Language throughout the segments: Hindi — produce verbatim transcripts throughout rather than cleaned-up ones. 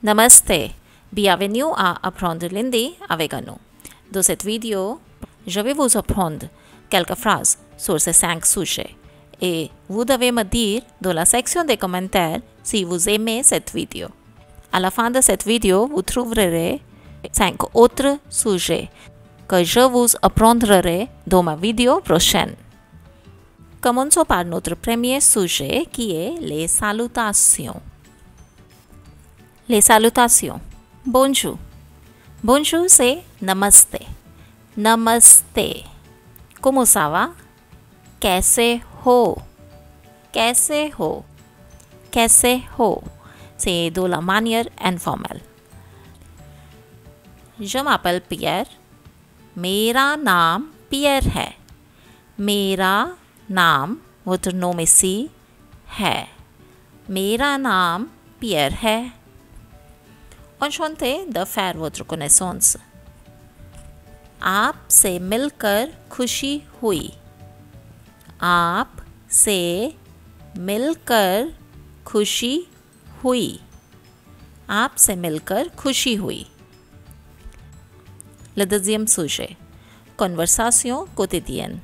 Namaste, bienvenue à Apprendre l'Indi avec nous. Dans cette vidéo, je vais vous apprendre quelques phrases sur ces cinq sujets et vous devez me dire dans la section des commentaires si vous aimez cette vidéo. À la fin de cette vidéo, vous trouverez cinq autres sujets que je vous apprendrai dans ma vidéo prochaine. Commençons par notre premier sujet qui est les salutations. Les salutations. Bonjour. Bonjour c'est namaste. Namaste. Comment ça va? कैसे हो? कैसे हो? कैसे हो? C'est de la manière informelle. Je m'appelle Pierre. मेरा नाम पियर है. मेरा नाम votre nom ici है. मेरा नाम पियर है. Enchanté de faire votre connaissance. आपसे मिलकर खुशी हुई. आप से मिलकर खुशी हुई. आपसे मिलकर खुशी हुई. Le deuxième sujet. Conversation quotidienne.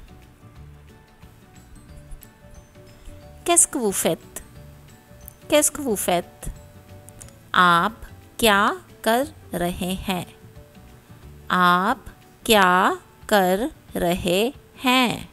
Qu'est-ce que vous faites? Qu'est-ce que vous faites? आप क्या कर रहे हैं? आप क्या कर रहे हैं?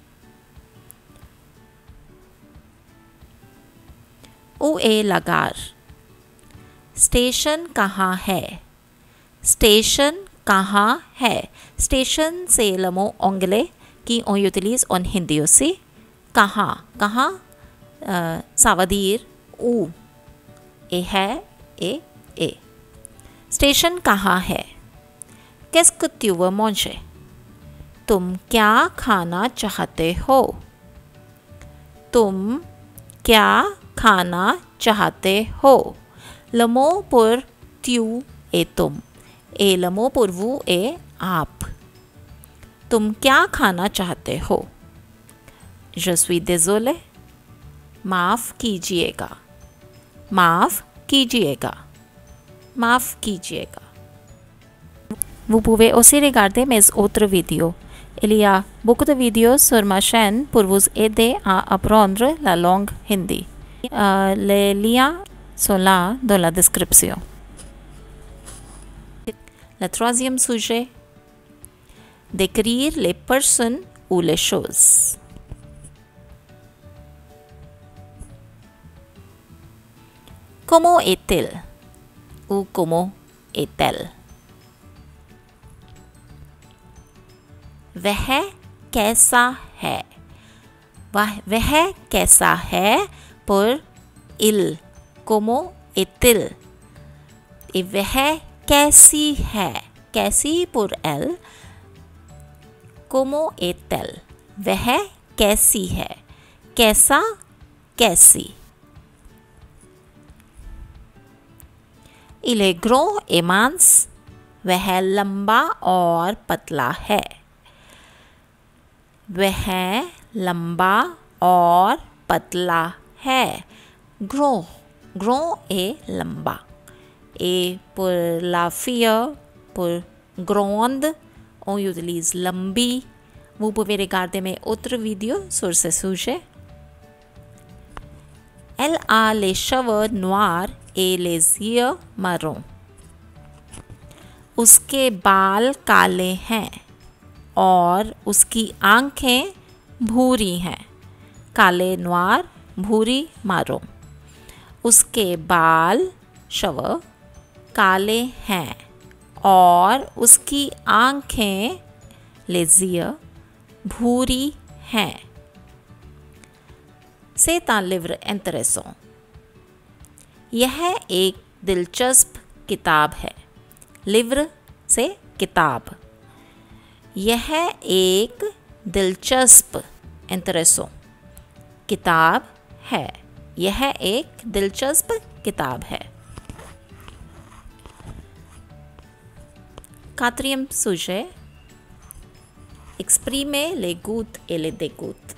Où est la gare? Station कहाँ है? स्टेशन कहाँ है? Station c'est le mot anglais qui on utilise en hindi aussi. कहाँ कहाँ euh, ça veut dire où. Et है et et. स्टेशन कहाँ है? Qu'est-ce que tu veux manger? तुम क्या खाना चाहते हो? तुम क्या खाना चाहते हो? Le mot pour tu est तुम et le mot pour vous est आप. तुम क्या खाना चाहते हो? Je suis désolé. माफ़ कीजिएगा. माफ़ कीजिएगा. माफ़ कीजिएगा. Vous pouvez aussi regarder mes autres vidéos. Il y a beaucoup de vidéos sur ma chaîne pour vous aider à apprendre la langue hindi. Euh, les liens sont là dans la description. Le troisième sujet. Décrire les personnes ou les choses. Comment est-il? Ou comment est-elle? वह कैसा है? वह वह कैसा है pour il. Comment est-il? Et वह कैसी है? कैसी pour elle. Comment est-elle? वह कैसी है? कैसा कैसी. Il est grand et mince. वह लंबा और पतला है. वह लंबा और पतला है. Grand. Grand est लंबा. Et pour la fille, pour grande, on utilise लंबी. Vous pouvez regarder mes autres vidéos sur ce sujet. Elle a les cheveux noirs et les yeux marrons. उसके बाल काले हैं और उसकी आंखें भूरी हैं. काले नोir, भूरी मारो. उसके बाल शव काले हैं और उसकी आंखें les yeux भूरी हैं. C'est un livre intéressant. यह एक दिलचस्प किताब है. livre से किताब. यह एक दिलचस्प intéressant किताब है. यह एक दिलचस्प किताब है. Quatrième sujet. Exprimer les gouttes et les dégoûts.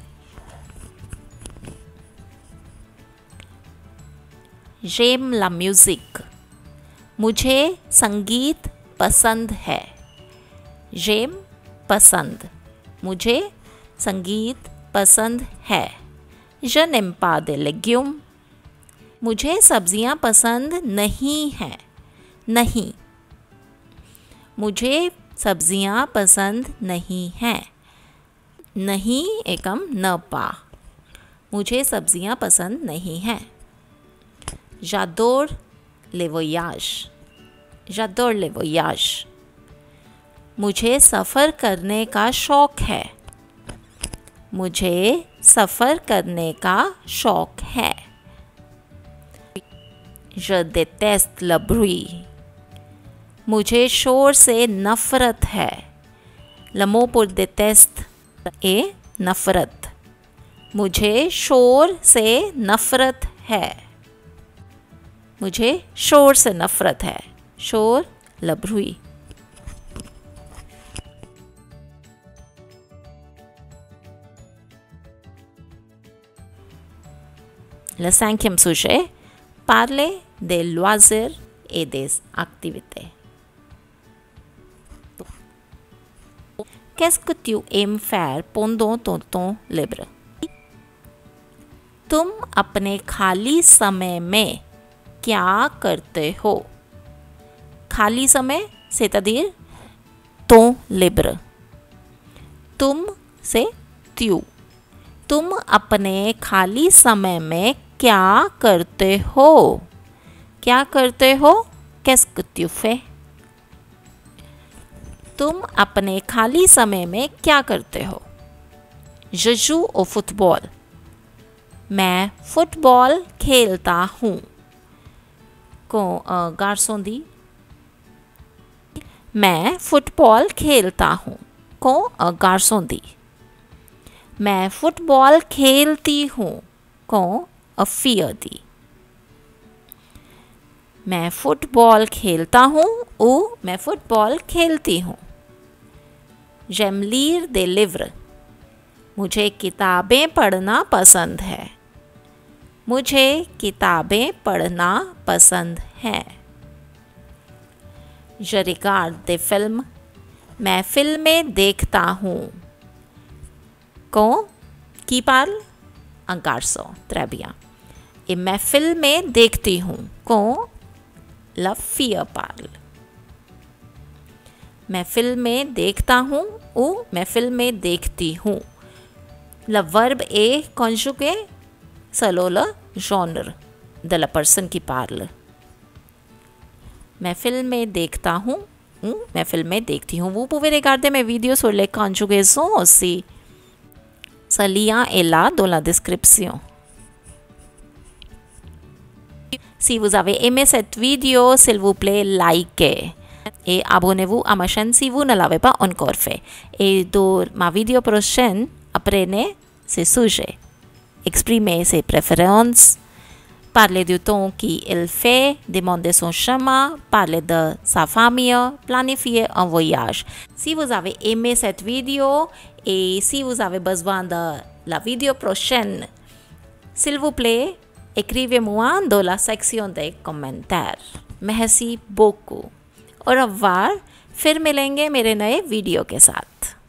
J'aime la musique. मुझे संगीत पसंद है। j'aime पसंद, मुझे संगीत पसंद है। je n'aime pas des légumes, मुझे सब्जियां पसंद नहीं हैं। नहीं, मुझे सब्जियां पसंद नहीं हैं। नहीं एकम न पा, मुझे सब्जियां पसंद नहीं हैं। j'adore les voyages, j'adore les voyages, मुझे सफ़र करने का शौक़ है। मुझे सफ़र करने का शौक़ है। je déteste le bruit, मुझे शोर से नफ़रत है। le mot pour déteste est नफ़रत, मुझे शोर से नफ़रत है। मुझे शोर से नफ़रत है। शोर le bruit। Le cinquième sujet, parler des loisirs et des activités. Qu'est-ce que tu aimes faire pendant ton temps libre? तुम अपने खाली समय में क्या करते हो? खाली समय c'est-à-dire temps libre. तुम से tu. तुम अपने खाली समय में क्या करते हो? क्या करते हो? Qu'est-ce que tu fais? तुम अपने खाली समय में क्या करते हो? Je joue au football, मैं फुटबॉल खेलता हूँ। को गार्सों दी, मैं फुटबॉल खेलता हूँ। को गार्सों दी, मैं फुटबॉल खेलती हूँ। को अफिया दी, मैं फुटबॉल खेलता हूँ। ओ मैं फुटबॉल खेलती हूँ। j'aime lire des livres, मुझे किताबें पढ़ना पसंद है। मुझे किताबें पढ़ना पसंद है। je regarde des films, मैं फिल्में देखता हूँ। को की parle un garçon, très bien. Et मैं फिल्में देखती हूँ। को la fille parle, मैं फिल्में देखता हूँ। ou मैं फिल्में देखती हूँ। Le verbe est conjugué selon le genre de la personne qui parle. मैं फिल्में देखता हूँ। ou मैं फिल्में देखती हूँ। Vous pouvez regarder mes vidéos sur les conjugaisons aussi. Ce lien est là dans la description. Si vous avez aimé cette vidéo, s'il vous plaît, likez. Et abonnez-vous à ma chaîne si vous ne l'avez pas encore fait. Et dans ma vidéo prochaine, apprenez ces sujets. Exprimez ses préférences. Parlez du temps qu'il fait, demandez son chemin, parlez de sa famille, planifiez un voyage. Si vous avez aimé cette vidéo et si vous avez besoin de la vidéo prochaine, s'il vous plaît, écrivez-moi dans la section des commentaires. Merci beaucoup. और अब वार फिर मिलेंगे मेरे नए वीडियो के साथ।